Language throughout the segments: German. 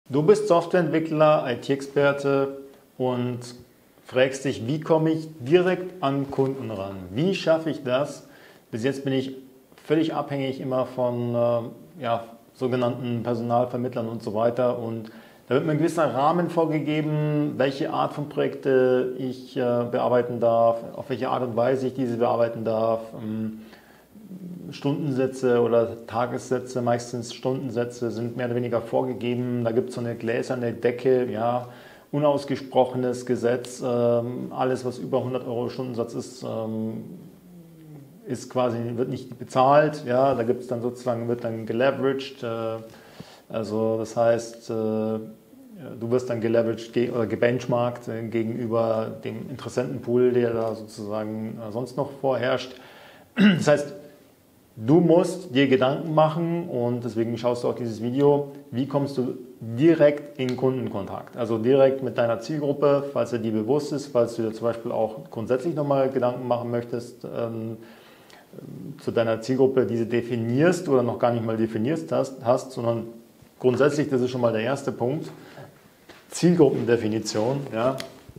Du bist Softwareentwickler, IT-Experte und fragst dich, wie komme ich direkt an Kunden ran? Wie schaffe ich das? Bis jetzt bin ich völlig abhängig immer von sogenannten Personalvermittlern und so weiter. Und da wird mir ein gewisser Rahmen vorgegeben, welche Art von Projekte ich bearbeiten darf, auf welche Art und Weise ich diese bearbeiten darf. Stundensätze oder Tagessätze, meistens Stundensätze, sind mehr oder weniger vorgegeben. Da gibt es so eine gläserne Decke, ja, unausgesprochenes Gesetz. Alles, was über 100 Euro Stundensatz ist quasi, wird nicht bezahlt. Ja, da gibt es dann sozusagen, wird dann geleveraged. Also das heißt, du wirst dann geleveraged oder gebenchmarkt gegenüber dem Interessentenpool, der da sozusagen sonst noch vorherrscht. Das heißt, du musst dir Gedanken machen und deswegen schaust du auch dieses Video, wie kommst du direkt in Kundenkontakt, also direkt mit deiner Zielgruppe, falls dir die bewusst ist, falls du dir zum Beispiel auch grundsätzlich nochmal Gedanken machen möchtest zu deiner Zielgruppe, diese definierst oder noch gar nicht mal definierst hast, sondern grundsätzlich, das ist schon mal der erste Punkt, Zielgruppendefinition, ja.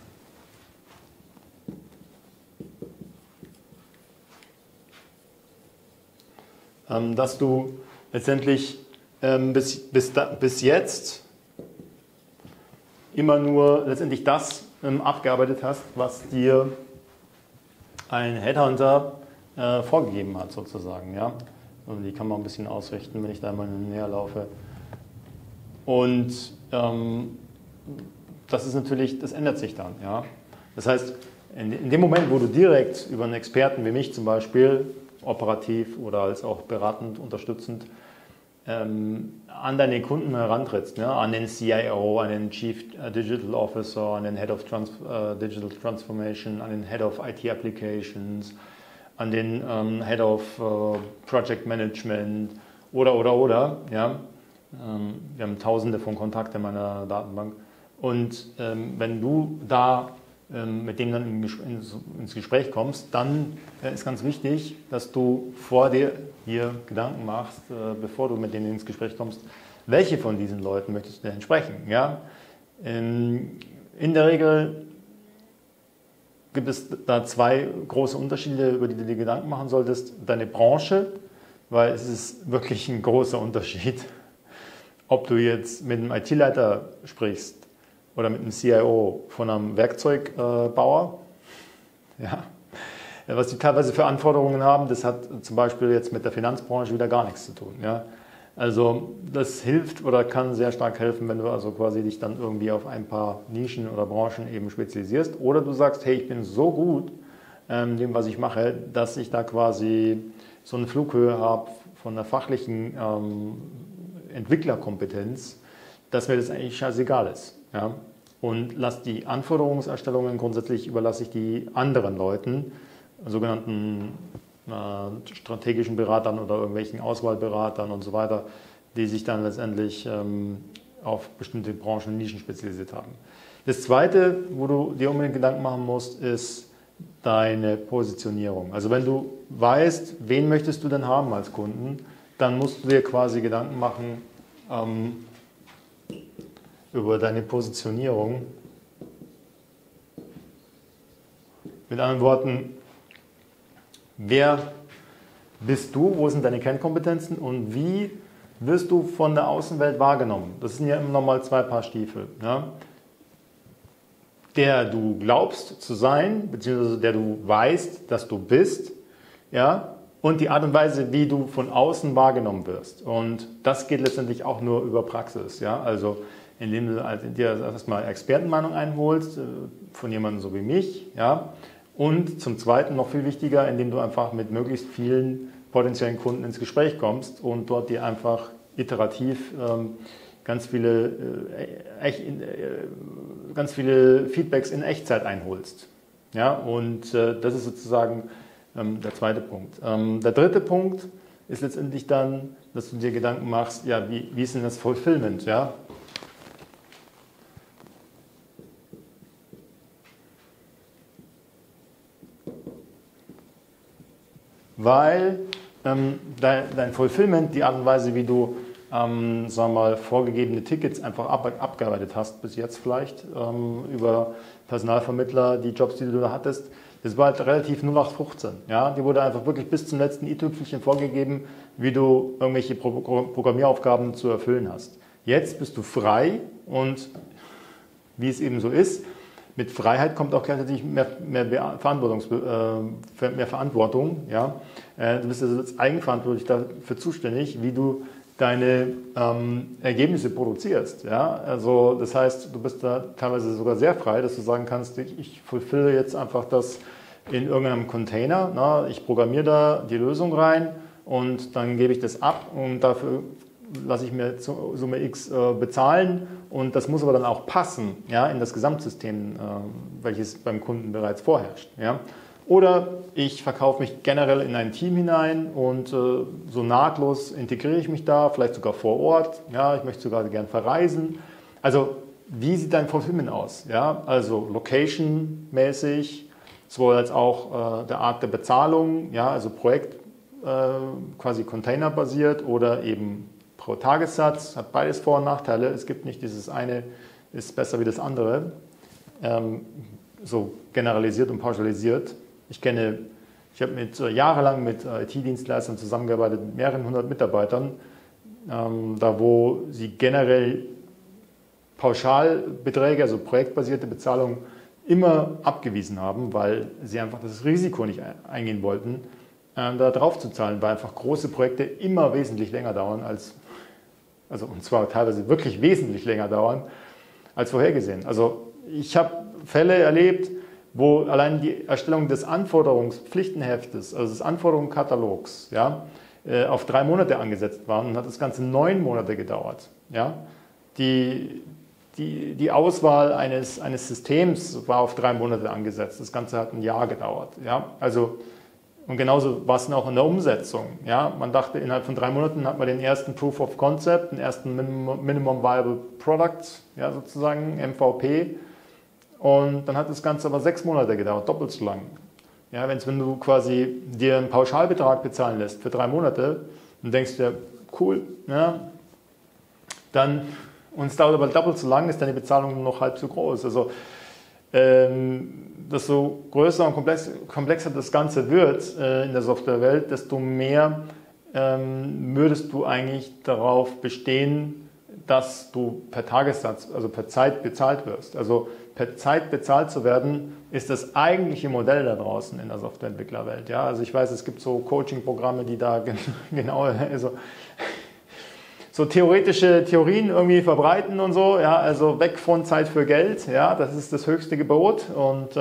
Dass du letztendlich bis jetzt immer nur letztendlich das abgearbeitet hast, was dir ein Headhunter vorgegeben hat sozusagen. Ja? Und die kann man ein bisschen ausrichten, wenn ich da mal näher laufe. Und das ist natürlich, das ändert sich dann. Ja? Das heißt, in dem Moment, wo du direkt über einen Experten wie mich zum Beispiel operativ oder als auch beratend, unterstützend an deine Kunden herantrittst, ne? An den CIO, an den Chief Digital Officer, an den Head of Digital Transformation, an den Head of IT Applications, an den Head of Project Management oder. Ja? Wir haben tausende von Kontakten in meiner Datenbank. Und wenn du da mit dem dann ins Gespräch kommst, dann ist ganz wichtig, dass du vor dir hier Gedanken machst, bevor du mit denen ins Gespräch kommst, welche von diesen Leuten möchtest du denn sprechen. Ja? In der Regel gibt es da zwei große Unterschiede, über die du dir Gedanken machen solltest. Deine Branche, weil es ist wirklich ein großer Unterschied, ob du jetzt mit einem IT-Leiter sprichst oder mit einem CIO von einem Werkzeugbauer, ja, was die teilweise für Anforderungen haben, das hat zum Beispiel jetzt mit der Finanzbranche wieder gar nichts zu tun. Ja. Also das hilft oder kann sehr stark helfen, wenn du also quasi dich dann irgendwie auf ein paar Nischen oder Branchen eben spezialisierst. Oder du sagst, hey, ich bin so gut in dem, was ich mache, dass ich da quasi so eine Flughöhe habe von der fachlichen Entwicklerkompetenz, dass mir das eigentlich scheißegal ist. Ja? Und lass die Anforderungserstellungen grundsätzlich überlasse ich die anderen Leuten, sogenannten strategischen Beratern oder irgendwelchen Auswahlberatern und so weiter, die sich dann letztendlich auf bestimmte Branchen und Nischen spezialisiert haben. Das Zweite, wo du dir unbedingt Gedanken machen musst, ist deine Positionierung. Also wenn du weißt, wen möchtest du denn haben als Kunden, dann musst du dir quasi Gedanken machen über deine Positionierung. Mit anderen Worten, wer bist du, wo sind deine Kernkompetenzen und wie wirst du von der Außenwelt wahrgenommen? Das sind ja immer noch mal zwei Paar Stiefel. Ja? Der du glaubst zu sein, beziehungsweise der du weißt, dass du bist, ja? Und die Art und Weise, wie du von außen wahrgenommen wirst. Und das geht letztendlich auch nur über Praxis. Ja? Also indem du dir erstmal Expertenmeinung einholst, von jemandem so wie mich. Ja? Und zum Zweiten, noch viel wichtiger, indem du einfach mit möglichst vielen potenziellen Kunden ins Gespräch kommst und dort dir einfach iterativ ganz viele Feedbacks in Echtzeit einholst. Ja? Und das ist sozusagen der zweite Punkt. Der dritte Punkt ist letztendlich dann, dass du dir Gedanken machst, ja, wie ist denn das Fulfillment? Ja? Weil dein Fulfillment, die Art und Weise, wie du sagen wir mal, vorgegebene Tickets einfach abgearbeitet hast, bis jetzt vielleicht, über Personalvermittler, die Jobs, die du da hattest. Das war halt relativ 0815. Ja? Die wurde einfach wirklich bis zum letzten i-Tüpfelchen vorgegeben, wie du irgendwelche Programmieraufgaben zu erfüllen hast. Jetzt bist du frei und wie es eben so ist, mit Freiheit kommt auch gleichzeitig mehr Verantwortung. Ja? Du bist also jetzt eigenverantwortlich dafür zuständig, wie du deine Ergebnisse produzierst. Ja? Also das heißt, du bist da teilweise sogar sehr frei, dass du sagen kannst, ich fulfille jetzt einfach das in irgendeinem Container. Na? Ich programmiere da die Lösung rein und dann gebe ich das ab und dafür lasse ich mir Summe X bezahlen und das muss aber dann auch passen, ja, in das Gesamtsystem, welches beim Kunden bereits vorherrscht. Ja. Oder ich verkaufe mich generell in ein Team hinein und so nahtlos integriere ich mich da, vielleicht sogar vor Ort. Ja, ich möchte sogar gern verreisen. Also wie sieht dein Fulfillment aus? Ja, also location-mäßig, sowohl als auch der Art der Bezahlung, ja, also Projekt quasi containerbasiert oder eben pro Tagessatz, hat beides Vor- und Nachteile. Es gibt nicht dieses eine ist besser wie das andere, so generalisiert und pauschalisiert. Ich habe jahrelang mit IT-Dienstleistern zusammengearbeitet, mit mehreren hundert Mitarbeitern, da wo sie generell Pauschalbeträge, also projektbasierte Bezahlung, immer abgewiesen haben, weil sie einfach das Risiko nicht eingehen wollten, da drauf zu zahlen, weil einfach große Projekte immer wesentlich länger dauern und zwar teilweise wirklich wesentlich länger dauern als vorhergesehen. Also ich habe Fälle erlebt, wo allein die Erstellung des Anforderungspflichtenheftes, also des Anforderungskatalogs, ja, auf 3 Monate angesetzt war und hat das Ganze 9 Monate gedauert. Ja. Die Auswahl eines Systems war auf 3 Monate angesetzt. Das Ganze hat ein Jahr gedauert. Ja. Also, und genauso war es dann auch in der Umsetzung. Ja. Man dachte, innerhalb von 3 Monaten hat man den ersten Proof of Concept, den ersten Minimum Viable Product, ja, sozusagen, MVP. Und dann hat das Ganze aber 6 Monate gedauert, doppelt so lang. Ja, wenn du quasi dir einen Pauschalbetrag bezahlen lässt für 3 Monate und denkst dir, cool, ja, dann, und es dauert aber doppelt so lang, ist deine Bezahlung nur noch halb so groß. Also, desto größer und komplexer das Ganze wird in der Softwarewelt, desto mehr würdest du eigentlich darauf bestehen, dass du per Tagessatz, also per Zeit bezahlt wirst. Also per Zeit bezahlt zu werden, ist das eigentliche Modell da draußen in der Softwareentwicklerwelt. Ja? Also ich weiß, es gibt so Coaching-Programme, die da genau so theoretische Theorien irgendwie verbreiten und so. Ja? Also weg von Zeit für Geld, ja? Das ist das höchste Gebot. Und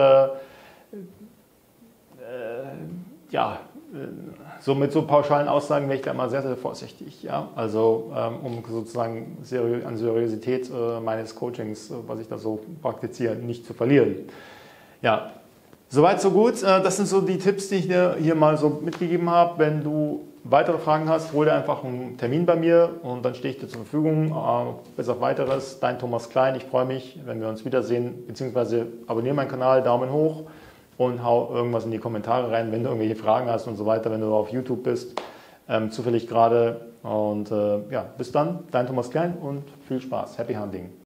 so mit so pauschalen Aussagen wäre ich da immer sehr, sehr vorsichtig. Ja? Also um sozusagen an Seriosität meines Coachings, was ich da so praktiziere, nicht zu verlieren. Ja, soweit so gut. Das sind so die Tipps, die ich dir hier mal so mitgegeben habe. Wenn du weitere Fragen hast, hol dir einfach einen Termin bei mir und dann stehe ich dir zur Verfügung. Bis auf Weiteres, dein Thomas Klein. Ich freue mich, wenn wir uns wiedersehen, beziehungsweise abonniere meinen Kanal, Daumen hoch. Und hau irgendwas in die Kommentare rein, wenn du irgendwelche Fragen hast und so weiter, wenn du auf YouTube bist, zufällig gerade. Und ja, bis dann, dein Thomas Klein und viel Spaß. Happy Hunting.